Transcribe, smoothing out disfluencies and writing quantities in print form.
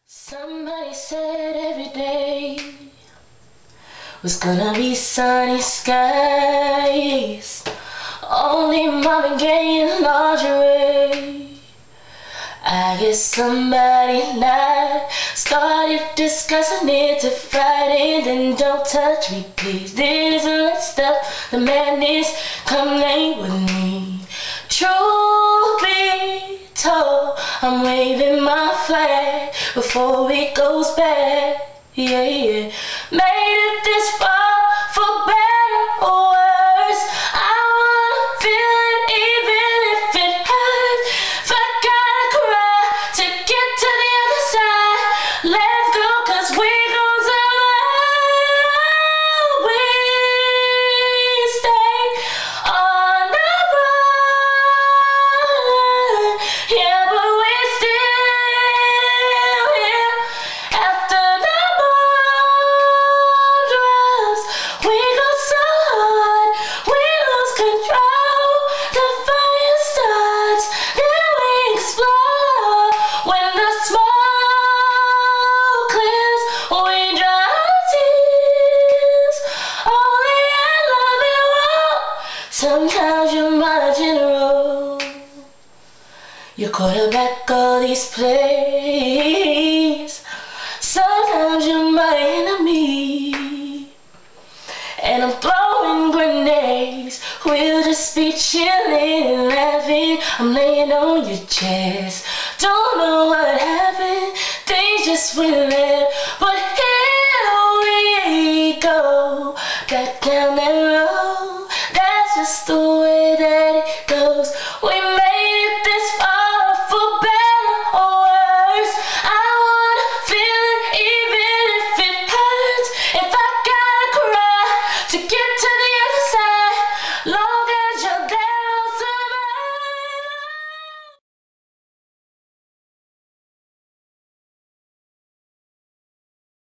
Somebody said every day was gonna be sunny skies, only Marvin Gaye and lingerie. I guess somebody and I started discussing it to Friday. Then don't touch me, please. This isn't stop the madness. Come late with me. Truth be told, I'm waving my flag before it goes bad. Yeah, yeah. Made it this far for better or worse. I wanna feel it even if it hurts. If I gotta cry to get to the other side, let's go, 'cause we gon' survive. We stay on the run, yeah, but we're still here after the ball drops. We go so hard, we lose control. The fire starts, then we explode. When the smoke clears, we dry our tears. Only I love you all. Sometimes you're my general, you quarterback all these plays. Sometimes you're my enemy, and I'm throwing grenades. We'll just be chilling and laughing. I'm laying on your chest. Don't know what happened, things just went left, but